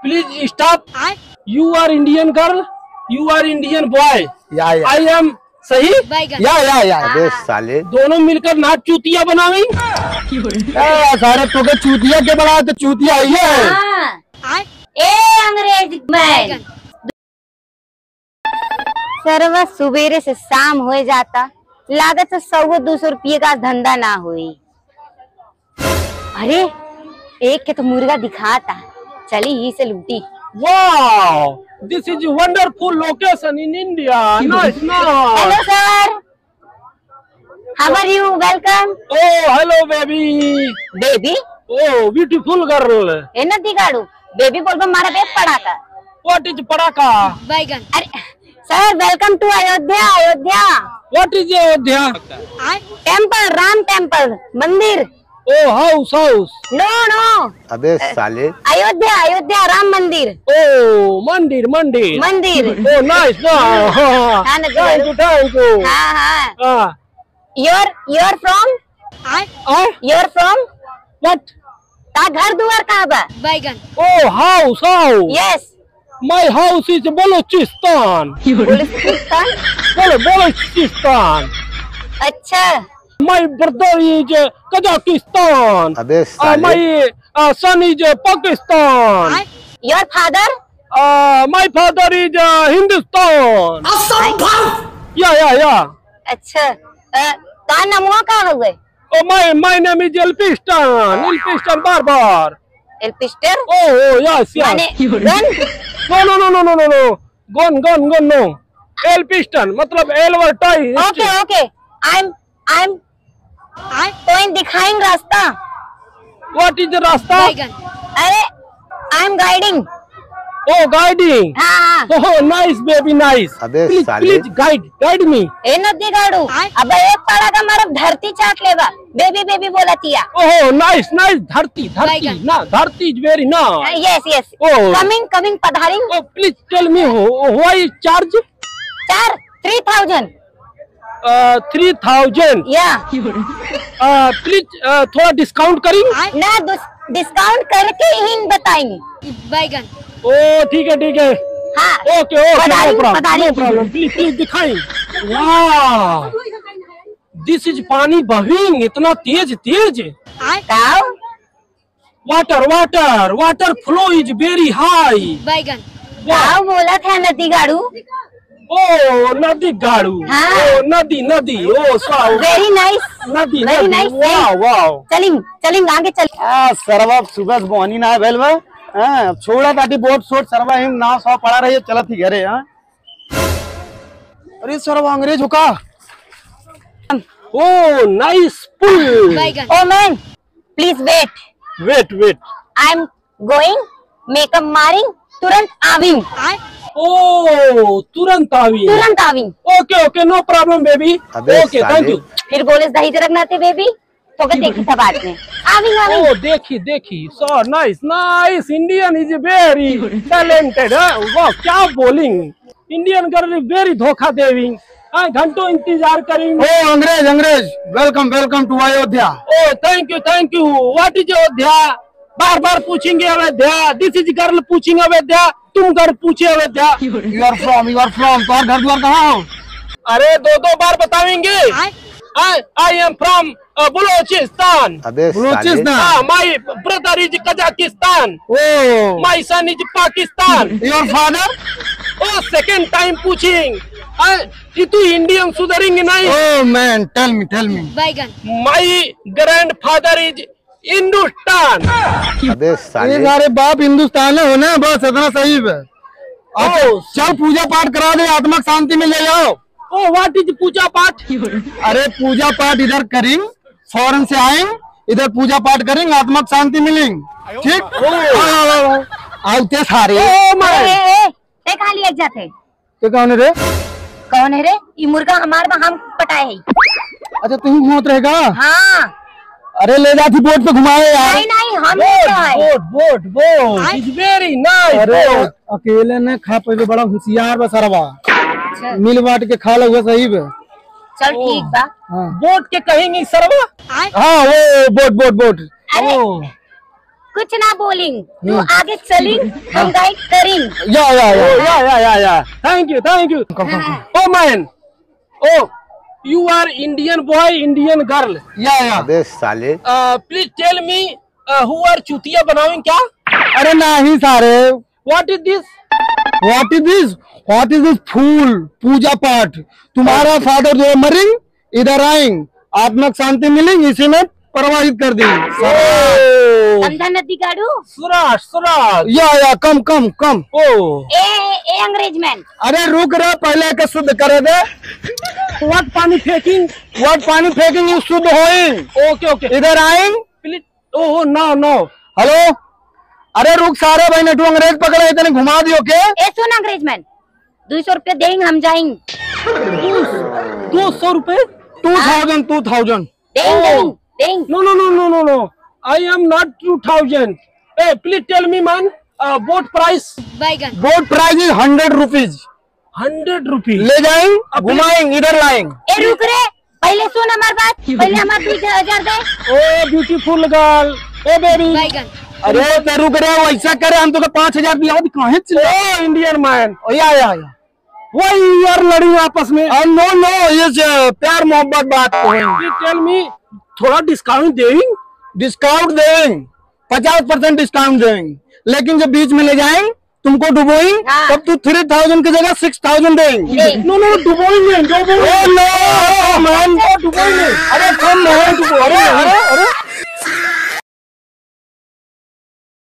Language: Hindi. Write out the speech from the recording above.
Please stop. You are Indian girl, you are Indian boy, I am सही। या अबे साले दोनों मिलकर नाच चूतिया बनावी। सारे तो के चूतिया के बना तो चूतिया ही है। ए अंग्रेज मैन सरवा सुबेरे से शाम हो जाता, लागत 100-200 रुपये का धंधा ना हुई। अरे एक के तो मुर्गा दिखाता, चली ही से लूटी। Wow, this is wonderful location in India. Nice nice. Hello sir, how are you? Welcome. Oh hello baby. Baby? Oh beautiful girl. ए नदी गाड़ू बेबी बोल मारा बेब पड़ा का। व्हाट इज पड़ाका? बैगन। अरे sir welcome to Ayodhya. Ayodhya what is Ayodhya? Temple, Ram temple, मंदिर। Oh house house. No no, अबे साले अयोध्या अयोध्या राम मंदिर। ओह मंदिर मंदिर मंदिर। ओह नाइस ना। Thank you. हाँ। You're from? You're from? What? ता घर दुआर कहाँ बा? बैगन। Oh house house. Yes. My house is Balochistan. Balochistan? Balochistan. अच्छा। My brother is Kazakhstan. अबे साले My son is Pakistan. Your father? My father is Hindustan. Yeah. अच्छा। का नमुआ का हो गए? Oh my name is Elpistan. Elpistan Barbar. एल्पिस्टर? Oh yes. माने गन? No. Gone no. Elpistan मतलब एल्बर्टाई। ओके। I'm तो दिखाएंगे रास्ता। What is the रास्ता? अरे I'm guiding। Oh guiding. हाँ। Oh nice baby nice. अबे साले Please guide me. ए नदी गाड़ू अब एक पड़ा का मारा धरती चाट लेगा। बेबी बोला तिया। Oh nice धरती ना धरती is very nice. Yes. Oh. Coming पधारिंग। Oh please tell me why charge? 3,000। 3,000. या। प्लीज थोड़ा डिस्काउंट करेंगे? ना डिस्काउंट करके ही बताएंगे। बैगन। ओ ठीक है। हाँ। Okay no problem. प्लीज दिखाएं। वाह, दिस इज पानी बहिंग इतना तेज। Water flow is very high. बैगन। वाह बोला था नदी गाड़ू। ओ नदी गाड़ू। हाँ। ओ नदी। Oh sorry. Very nice. नदी। वाह। चलिंग आगे चल। सरवा सुबह बोनी ना भेल बा। हां छोड़ा ताटी बोट सोट सरवा हिम नाव सौ पड़ा रही चलत ही घरे। हां अरे सरवा अंग्रेज हो का? ओ नाइस पुल। Oh man please wait. I am going makeup मारिंग तुरंत आविंग। ओ तुरंत आविंग। Okay no problem baby. Okay thank you. फिर बोले दही रखना थे बेबी तो के देखी था बाद में। आविंग। ओ देखी so nice Indian is very talented. वाह क्या बोलिंग। इंडियन गर्ल वेरी धोखा देविंग। घंटों इंतजार करेंगे। ओ अंग्रेज welcome to Ayodhya. Oh thank you. What is Ayodhya? बार पूछेंगे अयोध्या। दिस इज गर्ल पूछेंगे अयोध्या। तुम घर पूछे अयोध्या। यू आर फ्रॉम तुम्हारा घर द्वार कहाँ हो? अरे दो बार बताएंगे। I am from Balochistan. अबे Balochistan. My brother is Kazakhstan. Oh my son is Pakistan. Your father? Oh second time पूछेंगे। तू इंडियन सुधरेंगे नहीं? Oh man tell me. My grandfather is Hindustan. अबे साले ये सारे बाप हिंदुस्तान है ना, बस इतना सही है। चल पूजा पाठ करा दे, आत्मा शांति मिल जाओ। ओ व्हाट इज पूजा पाठ? अरे पूजा पाठ इधर करेंगे, फौरन से आएंगे, इधर पूजा पाठ करेंगे, आत्मा शांति मिलेंगे। ठीक आते सारे। कहाँ लिए जाते? कौन है रे? ये मुर्गा हमारे हम पटाए है। अच्छा तुम घूमत रहेगा? हाँ। अरे ले जाती बोट पे घुमाए यार। नहीं हम बोट इज वेरी नाइस। अरे अकेले ने खा पे बड़ा होशियार बसरवा। मिल बांट के खा लो सही है। चल ठीक बा। बोट के कहेंगे सरवा। हाँ वो बोट। कुछ ना बोलिंग, तू आगे चलिंग, हम गाइड करिंग। Yeah. Thank you. Oh man. Oh, you are Indian boy, Indian girl. Yeah. अबे साले Please tell me who are चुतिया बनाविंग क्या? अरे नहीं सारे, What is this? What is this phool? Puja पाठ। तुम्हारा फादर जो है मरिंग, इधर आएंग, आत्मक शांति मिलेंग, इसी में प्रवाहित कर देंगे। समझा नदी गाड़ू? सुराज। या कम। Oh. ए अंग्रेज मैन। अरे रुक रहा, पहले के शुद्ध करे दे। What पानी फेंकिंग? व्हाट पानी फेंकेंगे शुद्ध होएंग। Okay. इधर आएंग। Please. Oh, no. हेलो, अरे रुक सारे भाई, नेटू अंग्रेज पकड़े, इतने घुमा दियो के। ए सुन अंग्रेज मैन, 200 रुपये देंगे, हम जाएंगे। 200 रुपए? 2000 देंगे। No. I am not 2000. Hey, please tell me man, boat price? बैगन। Boat price is 100 rupees. 100 rupees. ले जाएंगे, घुमाएंगे, इधर लाएंगे। ए रुक रे, पहले सुन हमारी बात, पहले हमारे 2000 दे। Oh, beautiful girl. Oh, baby. बैगन। अरे ते रुक रहे, वैसा करे, हम तो 5000 दिया, कहाँ चले? Oh, Indian man. या Why you are लड़ी आपस में? नो, ये प्यार मोहब्बत बात है। Please tell me, थोड़ा डिस्काउंट देंगे? डिस्काउंट देंगे, 50% डिस्काउंट देंगे, लेकिन जब बीच में ले जाएंगे, तुमको डुबोएंगे, हाँ। तब तू 3000 की जगह 6000 देंगे। No, डुबोएंगे। नो मैन, डुबोएंगे। अरे कम नहीं, अरे